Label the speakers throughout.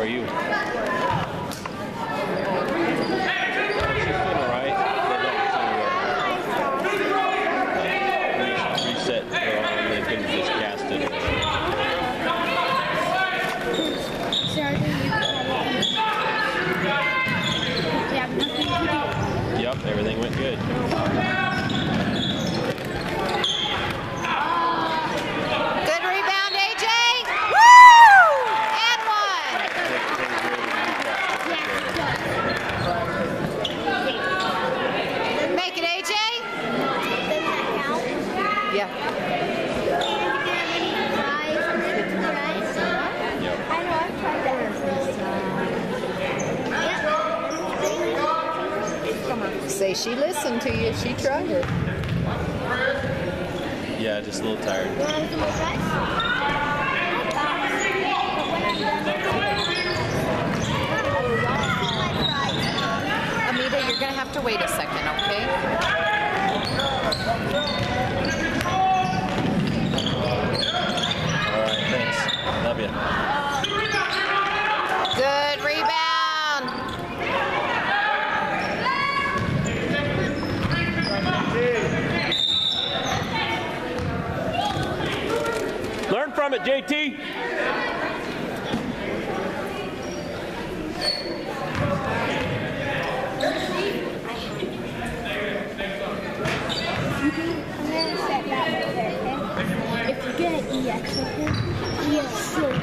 Speaker 1: you? She's doing all right. They had to reset her arm. They couldn't just cast it. Yep, everything went good.
Speaker 2: Good rebound, AJ. Woo! And one. Make it, AJ. Yeah. Say she listened to you. She tried it.
Speaker 1: Yeah, just a little tired.
Speaker 2: Amita, you're going to have to wait a second, okay?
Speaker 1: All right, thanks. Love you.
Speaker 2: Good rebound.
Speaker 1: Learn from it, JT.
Speaker 3: If you get an EX with him, he is so good.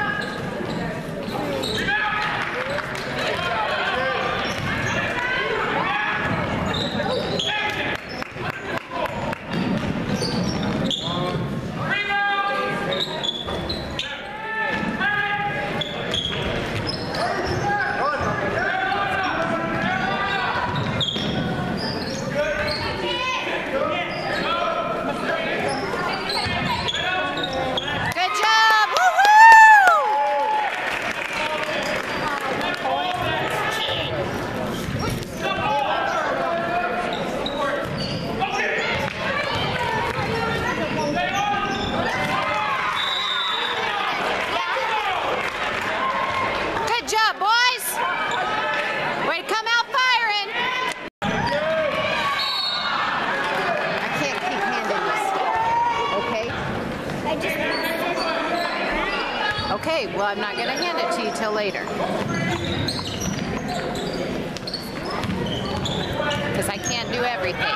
Speaker 2: Okay, well, I'm not going to hand it to you till later. Because I can't do everything.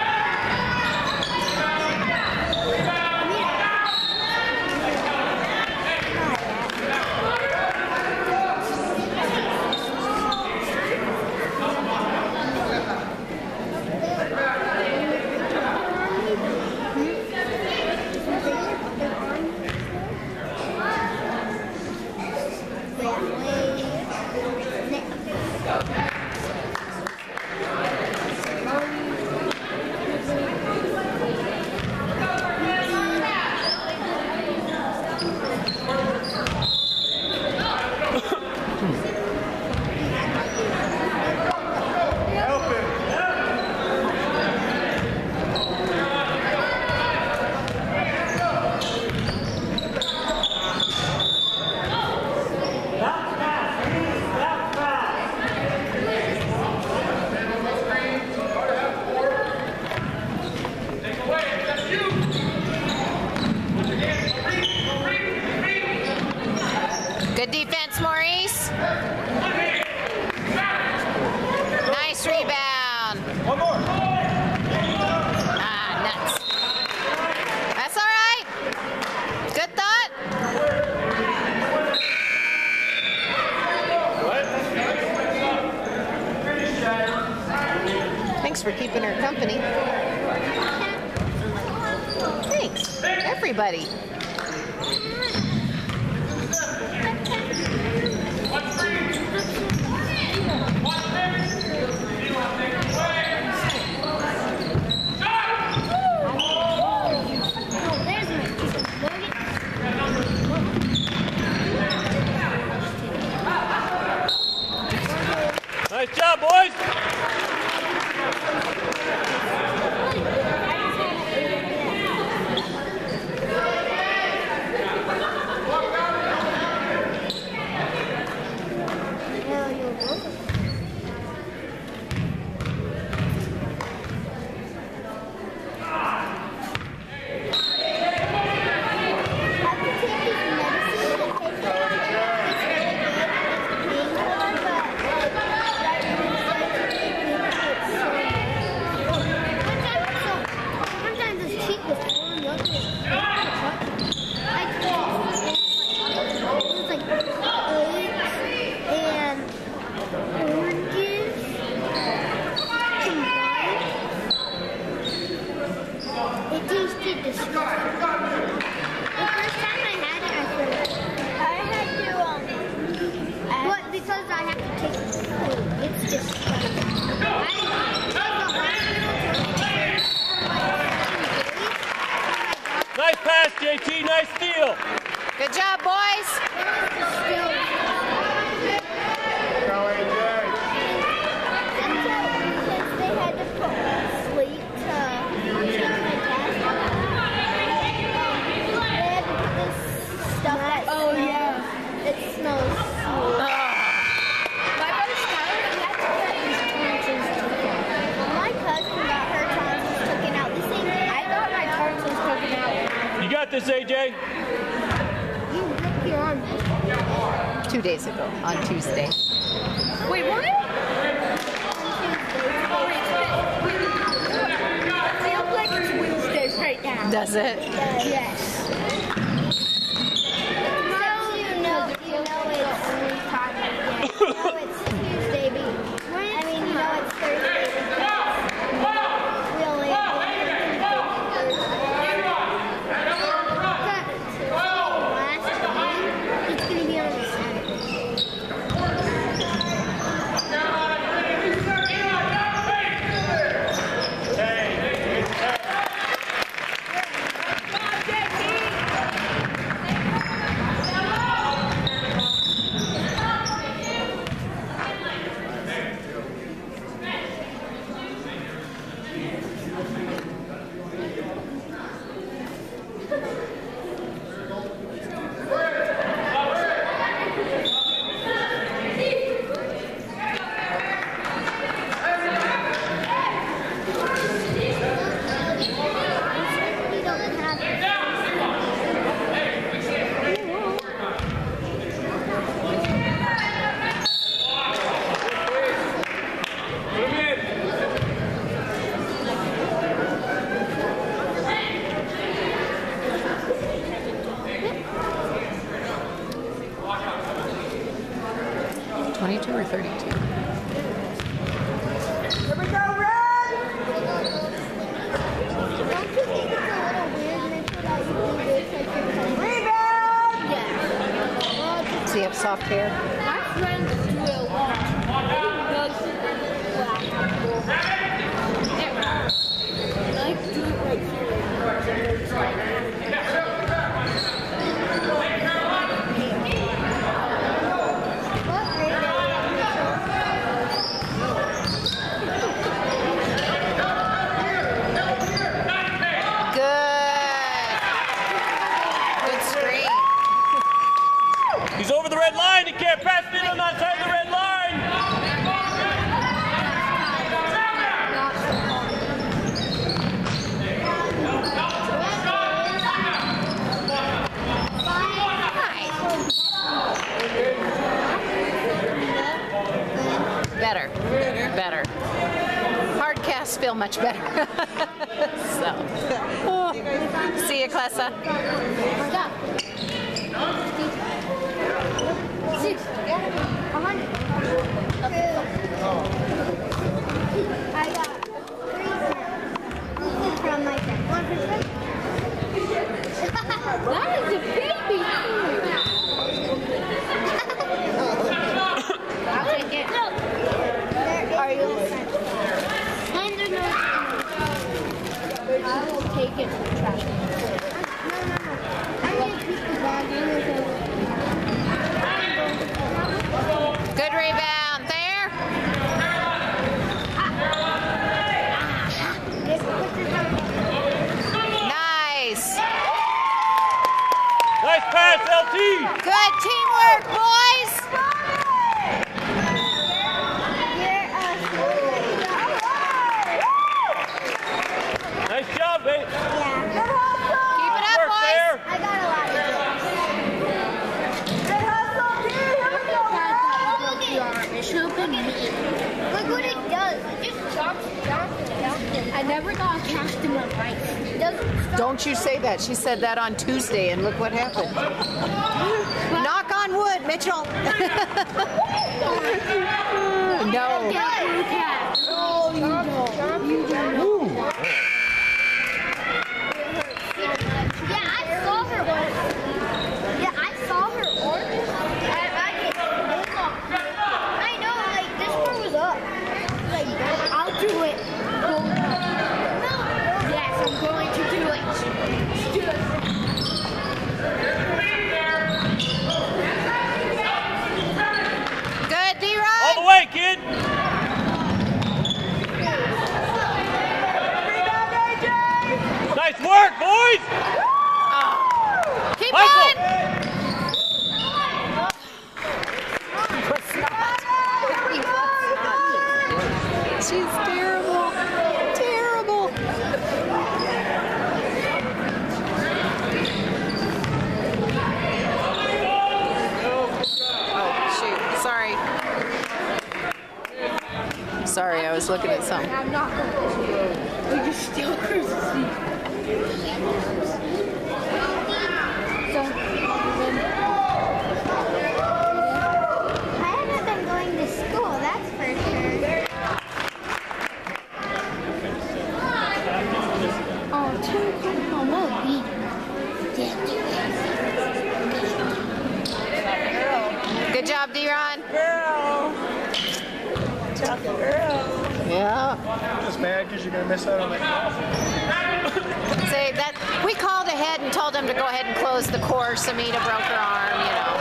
Speaker 2: Good defense, Maurice. Nice rebound.
Speaker 4: One more.
Speaker 2: Ah, nuts. That's all right. Good thought. Thanks for keeping her company. Thanks, everybody.
Speaker 1: Nice job, boys.
Speaker 2: 2 days ago, on Tuesday.
Speaker 4: Wait, what? It feels like it's Wednesday right now.
Speaker 2: Does it?
Speaker 4: Yes.
Speaker 3: It's Tuesday, but I mean, you know it's Thursday because we only have last game. It's going to be on the Saturday.
Speaker 2: 22 or 32?
Speaker 3: Here we go, Red! Don't you think it's a little weird, Mitchell, that you do this like you're playing? Rebound! Yeah. Well,
Speaker 2: Does he have soft hair?
Speaker 4: My friend do it a lot. He does black. I like to do it right here.
Speaker 3: what grade are you in, Mitchell?
Speaker 2: Good. Good screen.
Speaker 1: He's over the red line. He can't pass it in on that side of the red line.
Speaker 2: Better. Better. Hard casts feel much better. So. See you, Klessa.
Speaker 3: Stop. 6. 100. I got 3 from my friend. 1%.
Speaker 4: That is a baby. I'll take it.
Speaker 3: Are you listening?
Speaker 4: I will take it to the trash.
Speaker 3: I'm going to keep the bag in
Speaker 2: Good rebound there. Nice.
Speaker 1: Nice pass, LT.
Speaker 2: Good teamwork, boys.
Speaker 1: Nice job, mate.
Speaker 2: Keep it up,
Speaker 1: Work
Speaker 2: boys.
Speaker 1: there.
Speaker 3: I got a lot of Look what it does. It just jumps.
Speaker 4: I never got cast in my life.
Speaker 3: It doesn't stop.
Speaker 2: Don't you say that. She said that on Tuesday, and look what happened. Knock on wood, Mitchell. No.
Speaker 4: Oh, you don't. You don't.
Speaker 3: Yeah, I saw her order. Yeah, I saw her order. I know, like, this one was up. Like,
Speaker 4: I'll do it. Yes, I'm going to do it. Let's do it.
Speaker 2: Good, D-Rod.
Speaker 1: All the way, kid.
Speaker 2: Sorry, I was looking at something.
Speaker 4: I'm not going to. We just steal Chris's seat. So,
Speaker 3: I haven't been going to school, that's for sure.
Speaker 4: oh, 2 o'clock. Oh, no, beat.
Speaker 2: Good job, D-Ron.
Speaker 5: Girl. Tough girl.
Speaker 2: Yeah.
Speaker 6: I'm just mad because you're going to miss out on that coffee.
Speaker 2: Say that we called ahead and told them to go ahead and close the course. Amita broke her arm, you know.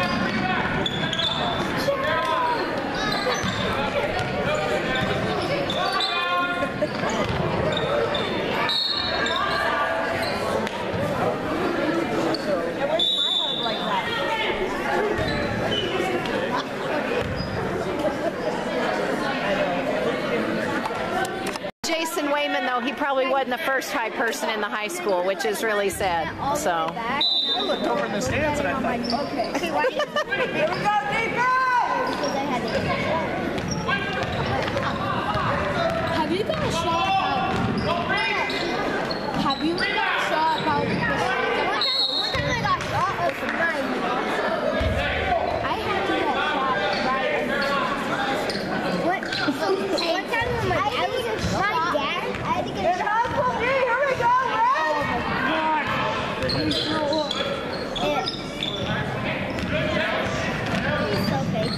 Speaker 2: Jason Wayman, though, he probably wasn't the first high person in the high school, which is really sad. So.
Speaker 6: I looked over in the stands and I thought,
Speaker 3: Okay, why did
Speaker 5: Here we go, defense!
Speaker 3: because I had to get
Speaker 4: Have you got a shot about... Have you got a shot about...
Speaker 3: one time I got shot of mine.
Speaker 4: I had to get shot right in the
Speaker 3: One time when my dad was shot, I had to get
Speaker 5: Here
Speaker 3: shot.
Speaker 5: we go, Red!
Speaker 3: He's so fake.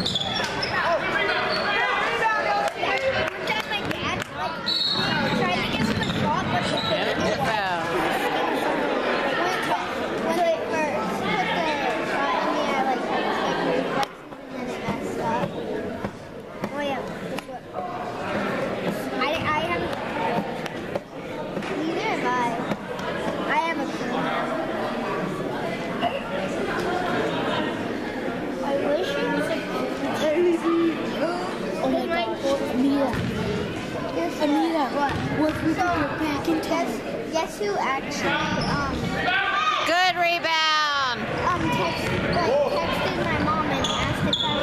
Speaker 3: One time my dad tried to give him a shot, but he couldn't.
Speaker 2: Foul.
Speaker 3: When I first put the shot in me, I like reflexes and then it messed up. Oh yeah, this one. I haven't. Neither have I. I have a clue. I wish it was a
Speaker 4: Oh my God. Amita. Amita.
Speaker 3: What?
Speaker 4: What if we could get back in time?
Speaker 3: Guess who actually
Speaker 2: Good rebound.
Speaker 3: texted my mom and asked if I was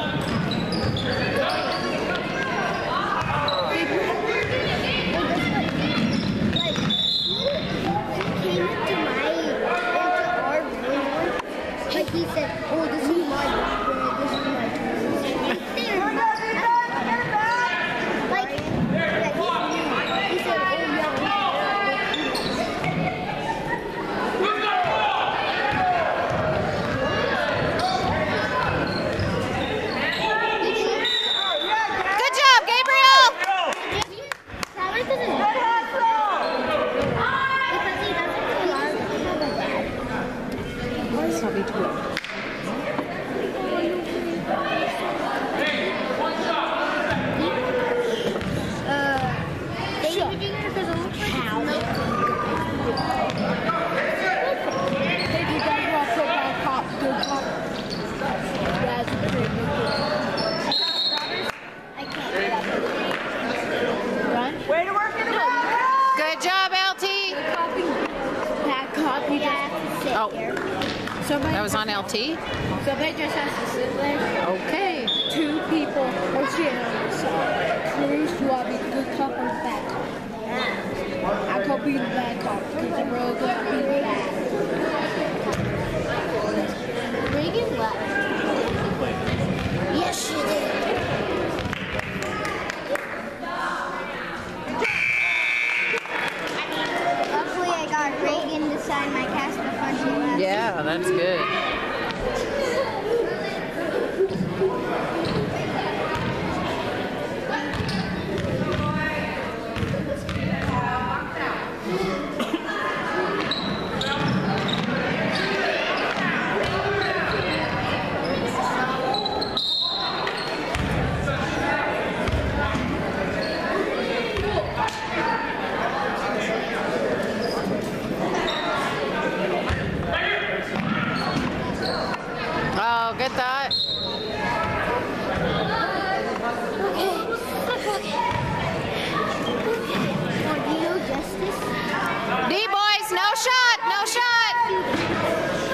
Speaker 3: okay. Came into our room. Like he said, "Oh, this is my bed. This is my room." Like, yeah, he said, "Oh,
Speaker 2: Good job, Gabriel.
Speaker 3: Tyler doesn't because he doesn't have a dad. They would do it because it looks like it's melting.
Speaker 4: Hey, do you guys want to put that cop? Good cop. That's pretty good.
Speaker 3: I can't get up.
Speaker 4: Run.
Speaker 5: Way to work it out,
Speaker 2: Good job, LT.
Speaker 4: Copy. That cop. You
Speaker 3: Yeah, I have to sit
Speaker 2: Oh.
Speaker 3: here.
Speaker 4: Somebody,
Speaker 2: That was on LT?
Speaker 4: somebody just has to sit there.
Speaker 2: Okay.
Speaker 4: 2 people are sitting on the side. Cruz, do I be the good cop or the bad cop? I could be the bad cop because I'm real good at being bad.
Speaker 3: Reagan left. Yes, she did. Luckily, I got Reagan to sign my cast before she left.
Speaker 2: Yeah, that's good. Oh, good thought.
Speaker 3: For you, Justice.
Speaker 2: D-boys, no shot, no shot.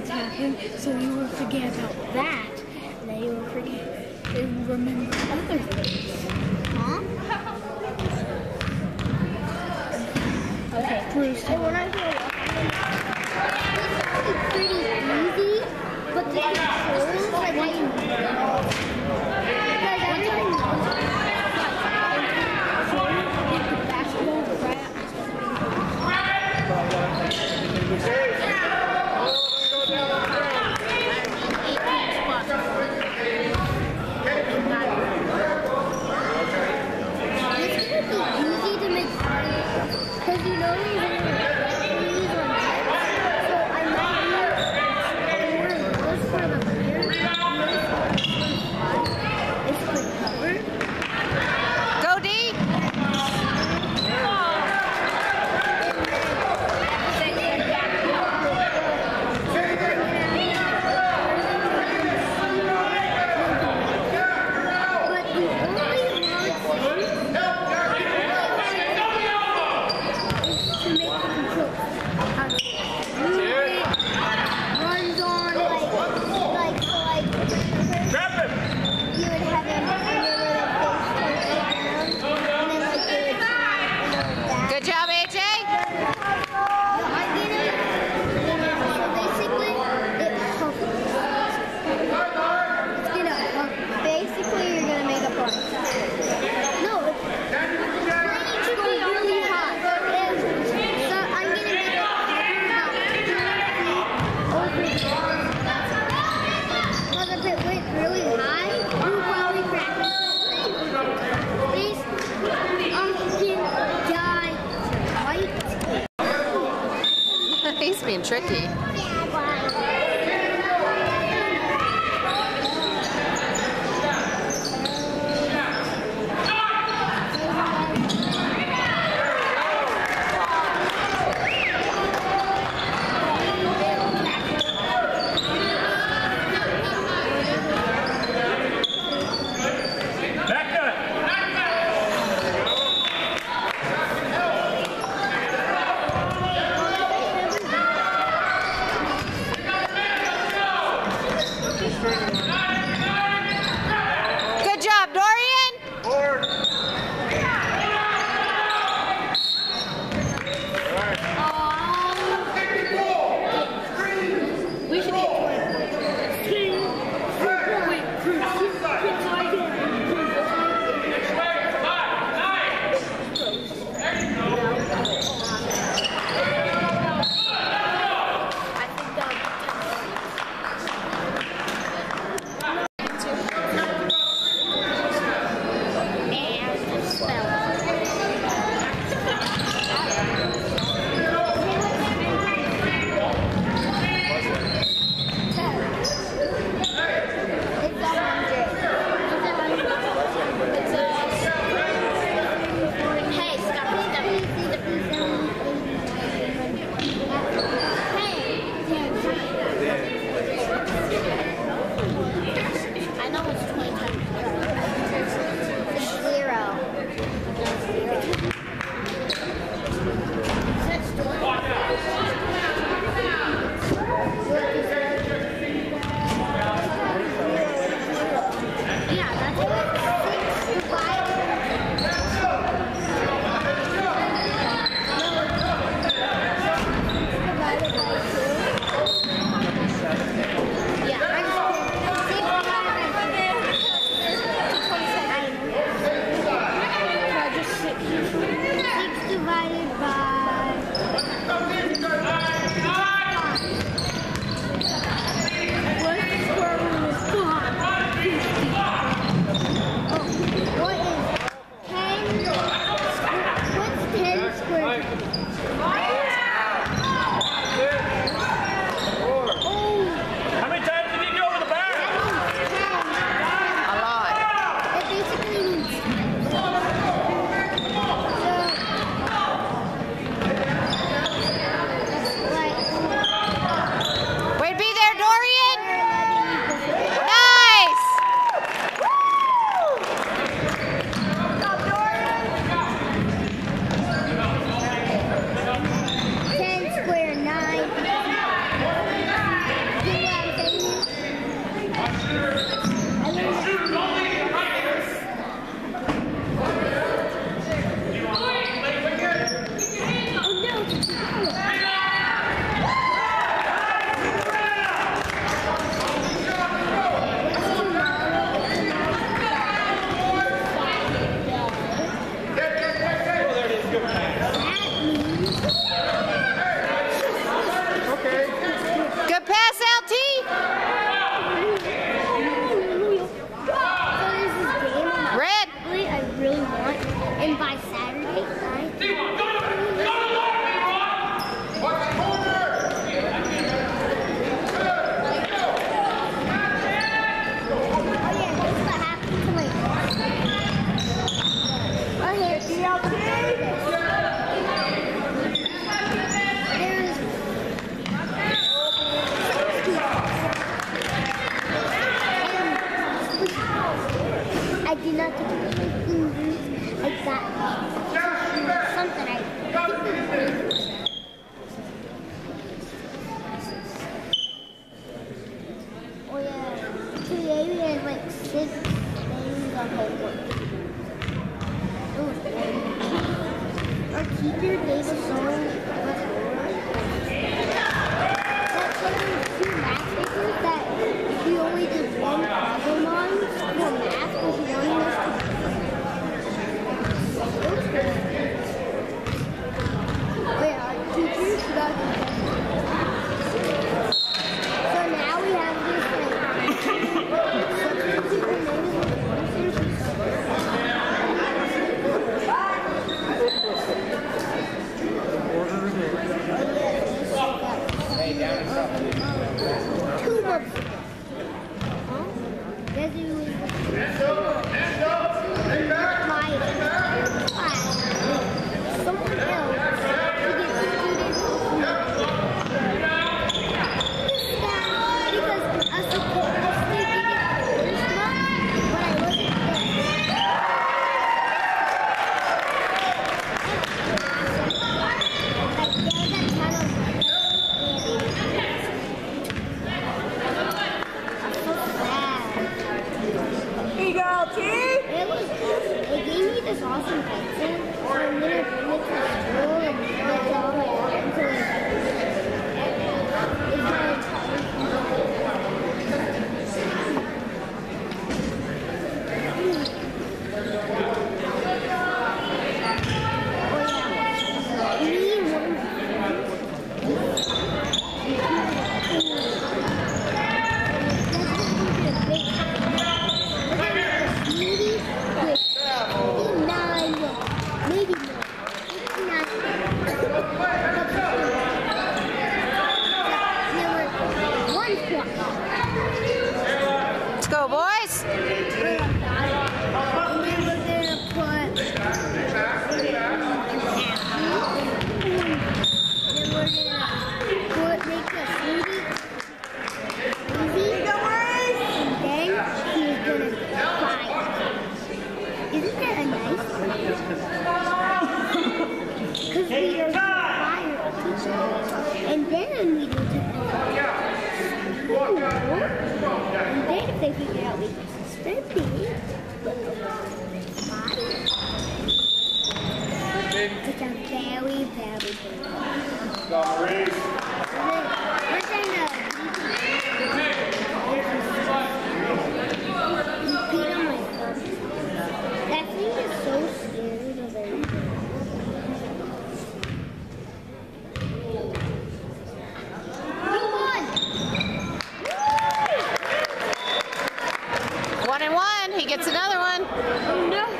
Speaker 4: things happen, so you will forget about that, and then you will remember other things.
Speaker 3: Huh?
Speaker 4: Okay, Bruce.
Speaker 3: Hey, we're not gonna walk. It's pretty easy, but the controls, like, I know. Guys, everyone knows.
Speaker 4: Basketball right up.
Speaker 3: It's gonna be easy to make because you know these are on net. So I did not take my fingers. I got something. I think oh yeah. Today we had like 6 things on homework. It was great. Our teacher gave us so much homework. But there were 2 math papers that we only did 1 problem on for math because we wanted us to. It was good. Wait, our teachers got so now we have this like substitute her name is
Speaker 6: Hey, down in front.
Speaker 3: 2 months ago. Huh? Yes, it was. Someone else to get students off because I was supposed to get it first month, but I wasn't there. Like, there was that kind of I'm so sad.
Speaker 5: Eagle team.
Speaker 3: It was, they gave me this awesome pencil, so I'm gonna bring it to school and like all my friends so like, it's my
Speaker 2: Let's go, boys.
Speaker 3: And then we do to and then if they figure out we can suspend it, which I'm very, very good.
Speaker 6: Go, Maurice.
Speaker 3: We're trying to beat on my phone. That thing is so scary of everything.
Speaker 2: 1 and 1. He gets another one.
Speaker 3: Oh no!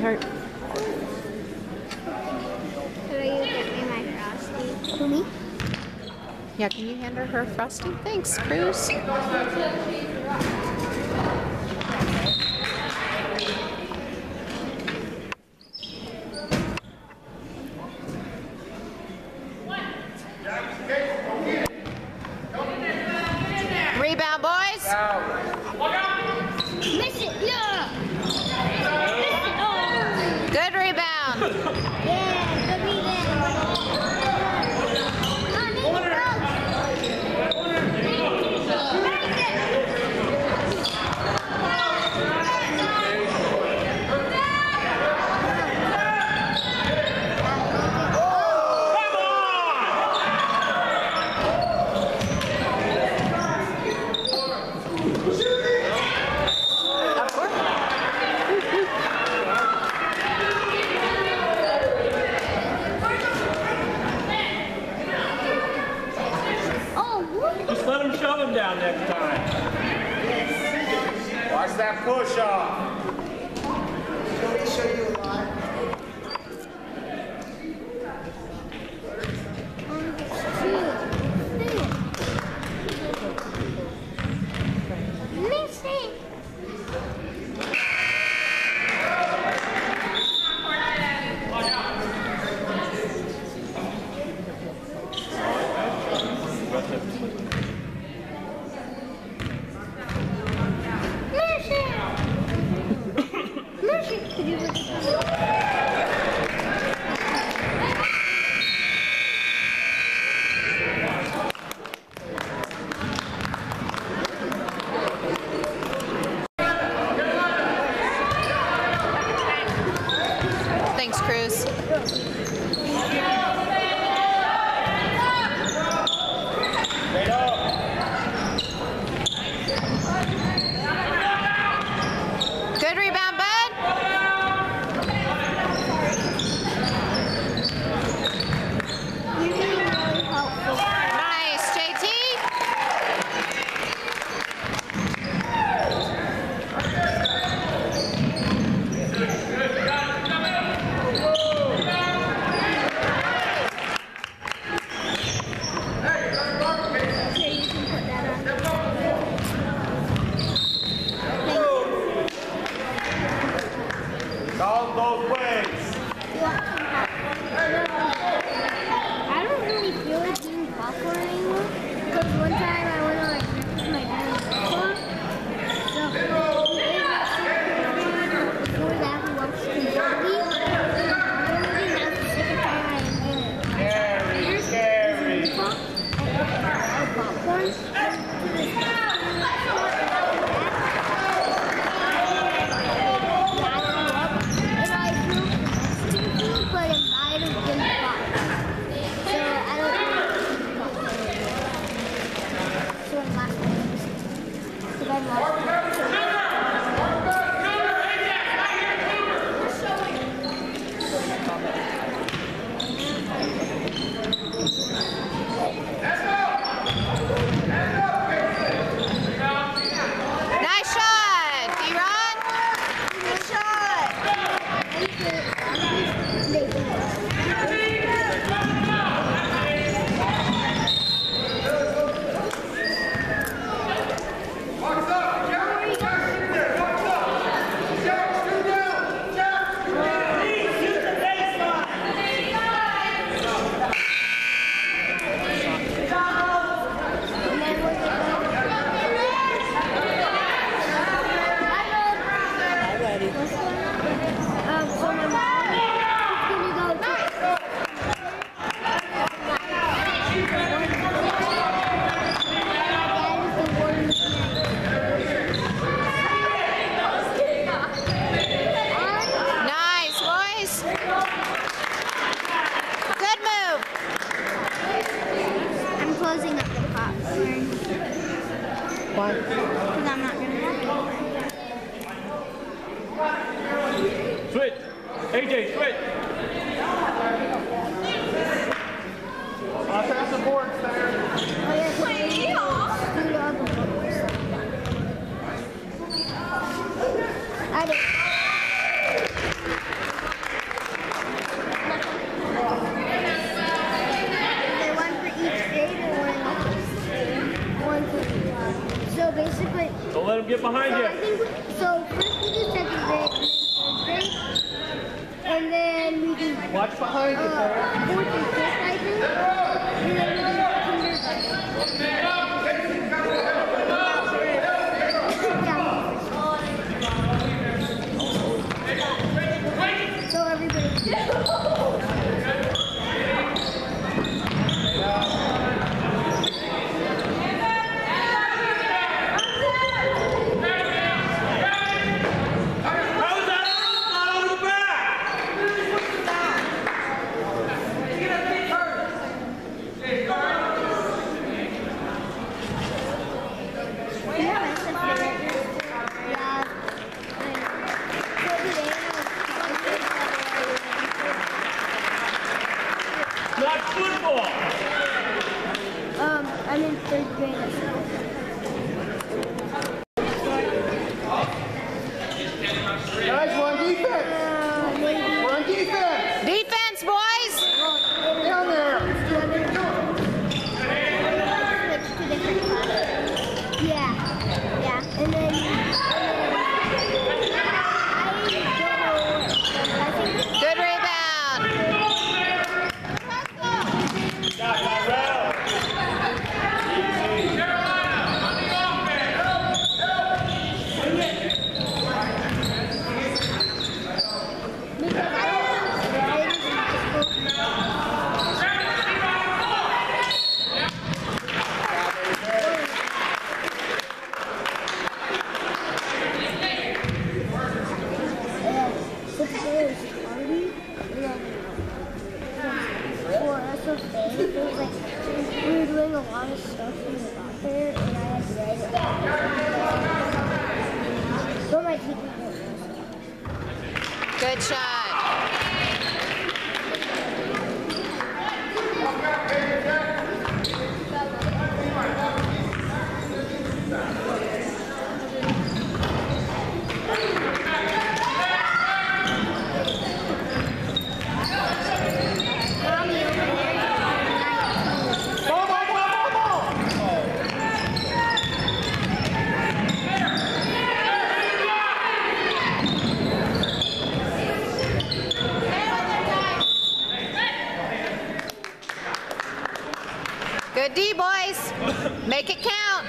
Speaker 2: sweetheart.
Speaker 3: Could you get me my Frosty? Who, me?
Speaker 2: Yeah, can you hand her Frosty? Thanks, Cruz. Rebound, boys.
Speaker 3: Miss it, yeah! Miss it, oh!
Speaker 2: Good rebound.
Speaker 3: Yeah, good rebound.
Speaker 1: Just let him shove him down next time.
Speaker 6: Watch that push off.
Speaker 7: Let me show you a lot.
Speaker 3: Miss it.
Speaker 2: Thanks, Cruz. Good rebound, bud.
Speaker 3: You're being really helpful.
Speaker 2: Nice, JT.
Speaker 3: Here, you can put that on.
Speaker 6: All those ways.
Speaker 3: You want some popcorn? I don't really feel like eating popcorn anymore. Because one time I went on a trip with my dad and grandpa. So we ate before that we watched the movie. I don't really know the second time I ate
Speaker 6: Scary.
Speaker 3: popcorn. But it might have been fun. So I don't know. So I'm not going to because I'm not.
Speaker 2: Nice shot, D-Ron. Good shot.
Speaker 3: So my mom is going to go
Speaker 2: Nice, boys. Good move.
Speaker 3: I'm closing up the popcorn
Speaker 2: Why?
Speaker 3: because I'm not going to have it.
Speaker 1: Switch. AJ, switch.
Speaker 6: Pass the boards there.
Speaker 3: Oh, yeah, I did.
Speaker 5: behind you.
Speaker 3: So first we do second grade, and then we do
Speaker 6: Watch behind you, Claire.
Speaker 3: fourth and fifth, I think. And then we do kindergarten. So everybody. I'm in third grade.
Speaker 6: Guys, we're on defense. We're on defense.
Speaker 2: Defense, boys!
Speaker 6: Down there.
Speaker 3: Yeah. And then
Speaker 2: Good rebound.
Speaker 3: it was like we were doing a lot of stuff when we got there, and I had to write it. So my teacher didn't know.
Speaker 2: Good shot. Good D, boys. Make it count.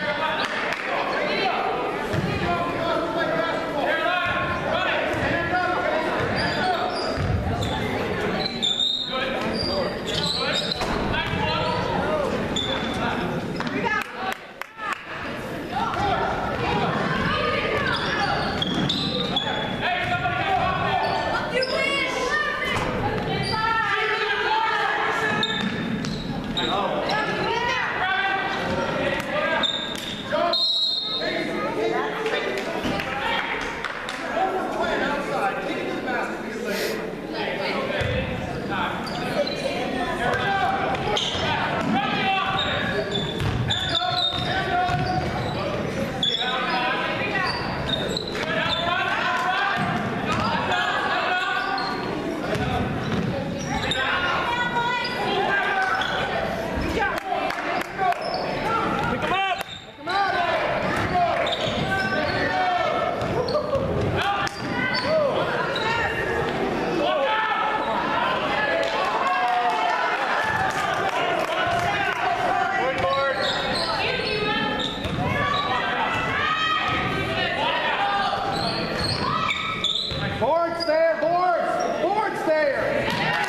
Speaker 6: Boards there, boards! Boards there!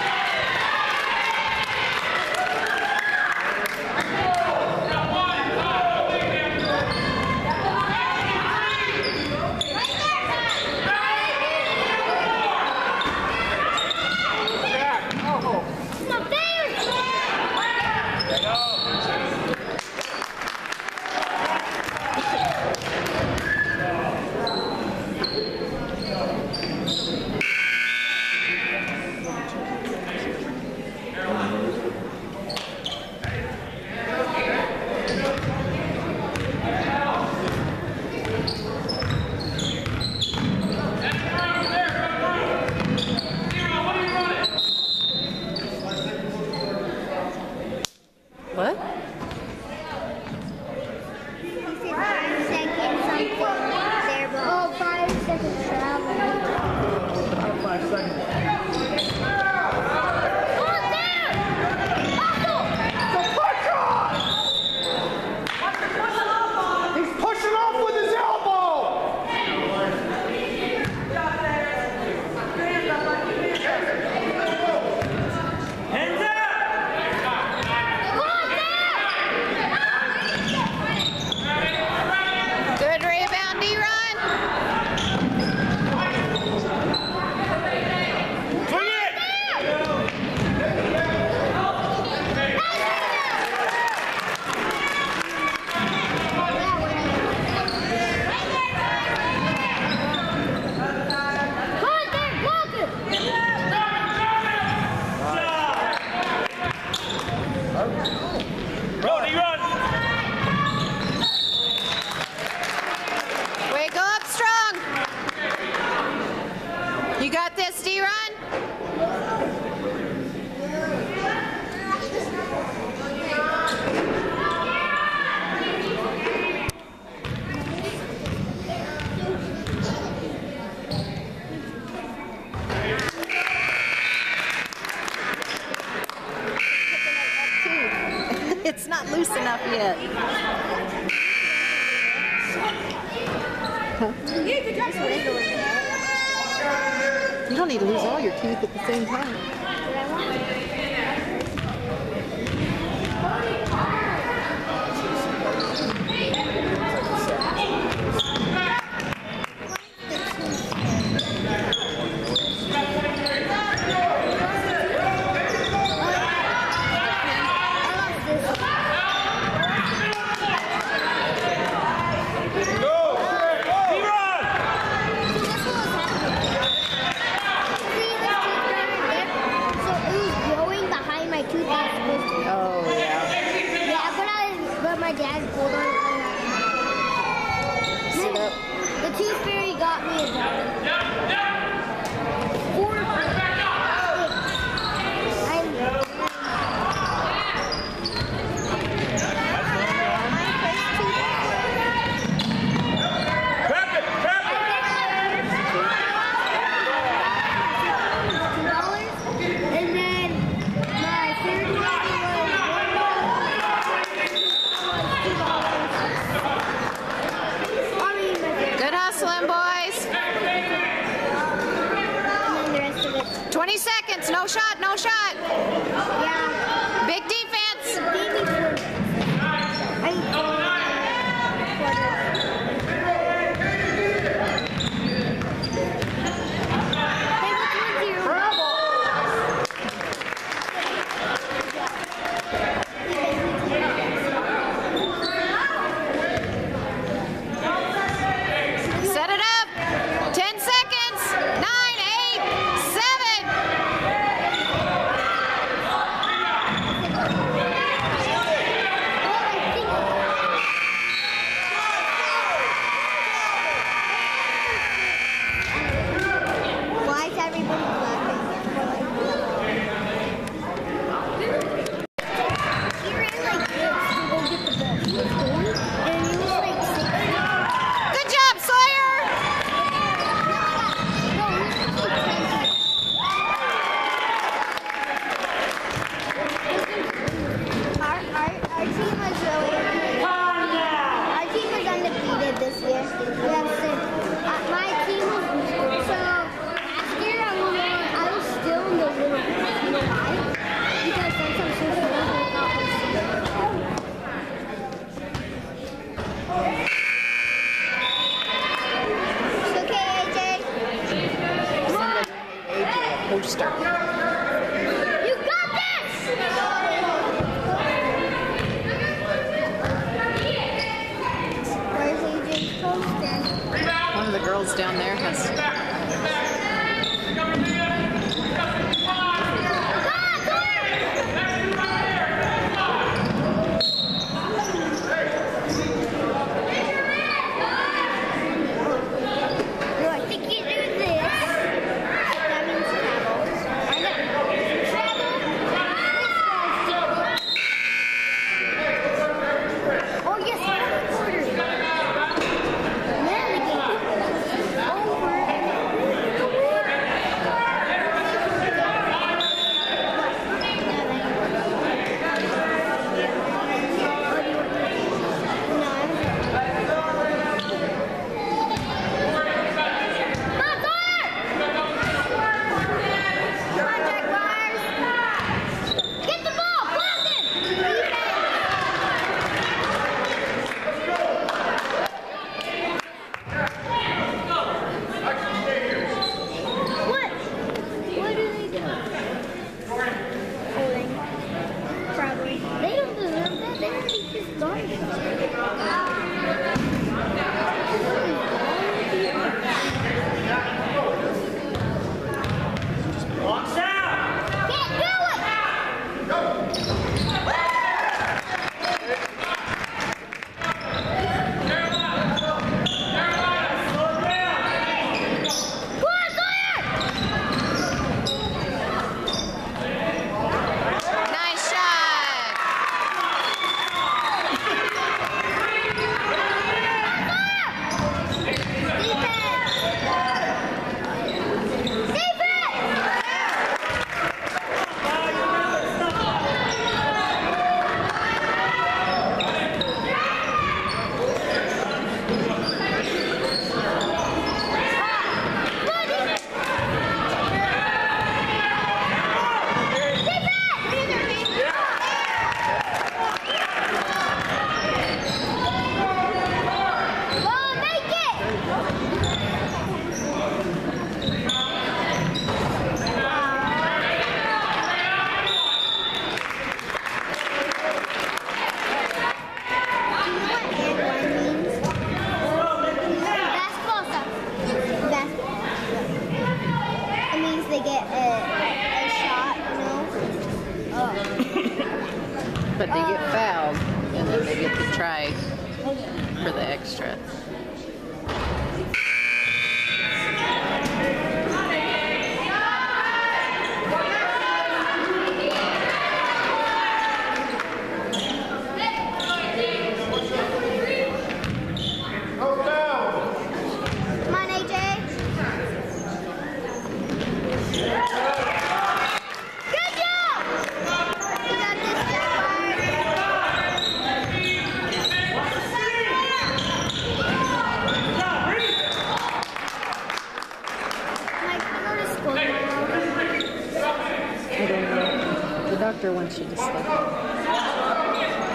Speaker 2: What?
Speaker 3: He said 5 seconds something.
Speaker 2: It's not loose enough yet. You don't need to lose all your teeth at the same time.
Speaker 3: My dad pulled on it.
Speaker 2: Sit up.
Speaker 3: The tooth fairy got me a dog. 4, 6. And then my third one
Speaker 2: Good hustling, boys.
Speaker 3: and then the rest of it.
Speaker 2: 20 seconds. No shot, no shot.
Speaker 3: Yeah.
Speaker 2: Big defense. Set it up. 10 seconds. 9, 8, 7.
Speaker 3: Why is everybody laughing? He ran like this to go get the ball. He was going, and he was like 6 feet.
Speaker 2: Good job, Sawyer.
Speaker 3: No, he was like 10 feet. Our team was our team was undefeated this year. We have 6. My team was so last year I was still in the little group. You know why? Because since I'm so slow, I thought it's okay, AJ.
Speaker 2: AJ a poster.
Speaker 3: You got this! Where's AJ's poster?
Speaker 2: One of the girls down there has.
Speaker 3: No, I think you do this. That means travel. I know. Travel. Oh, yes, quarter. Now the game. Over and
Speaker 2: fouled, and then they get to try for the extra.
Speaker 3: Come on, AJ. Good job! You got this, Jaguar. Mike, can I go to school tomorrow?
Speaker 2: I don't know. The doctor wants you to stay.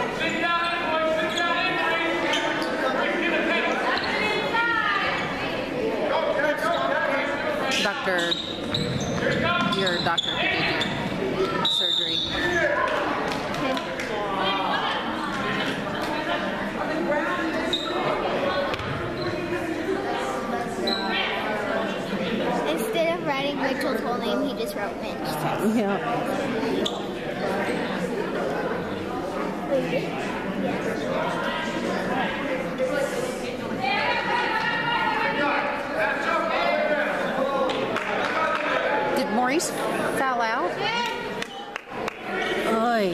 Speaker 2: Doctor, your doctor who did your surgery.
Speaker 3: Instead of writing Rachel's whole name, he just wrote Mitch.
Speaker 2: Yeah. Did Maurice foul out? Oy.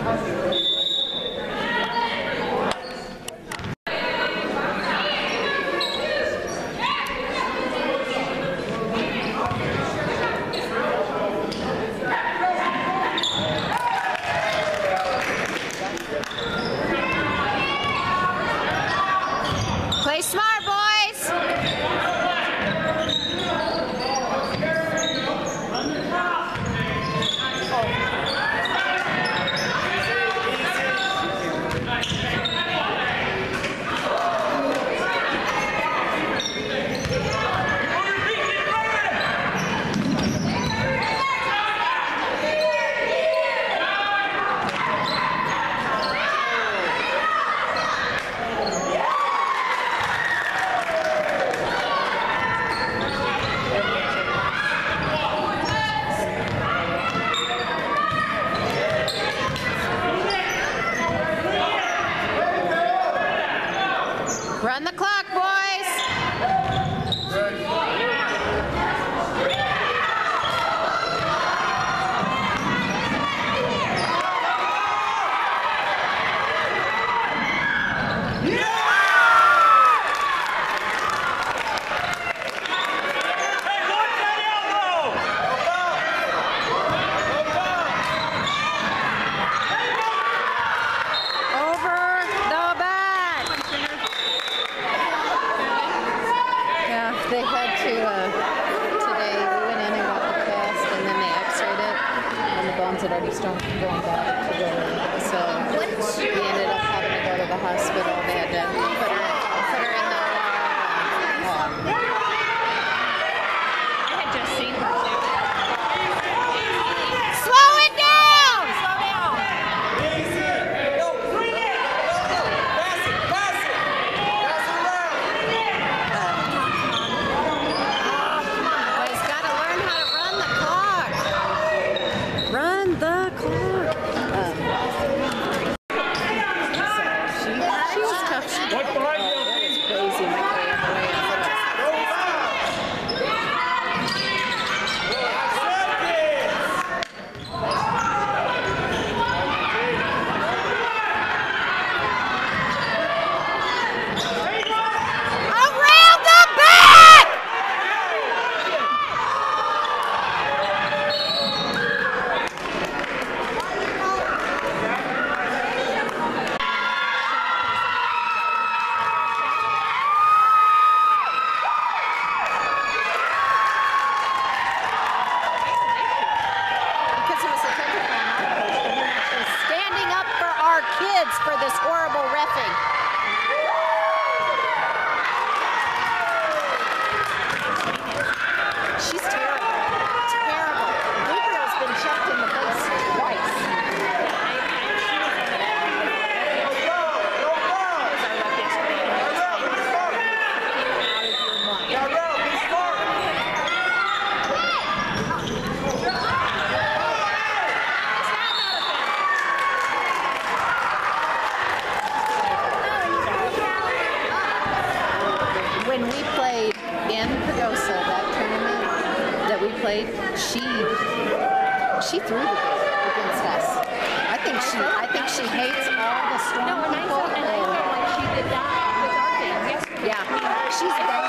Speaker 2: Play smart, boys. Run the clock, boys. They had to, today we went in and got the cast and then they x-rayed it and the bones had already started going back to the, so we ended up having to go to the hospital. They had to put her in the OR.
Speaker 5: I had just seen her too.
Speaker 2: Slow it down!
Speaker 5: Slow down.
Speaker 2: Boys gotta learn how to run the clock. Run the clock. She was tough. She was crazy, around the back! Because it was a touchdown. Standing up for our kids for this horrible reffing. She's terrible. Terrible. Gabriel's been checked in the face twice. When we played in Pagosa, that tournament that we played, she threw the ball against us. I think she hates all the strong people.
Speaker 5: And I felt like she did that with our kids yesterday.
Speaker 2: Yeah, she's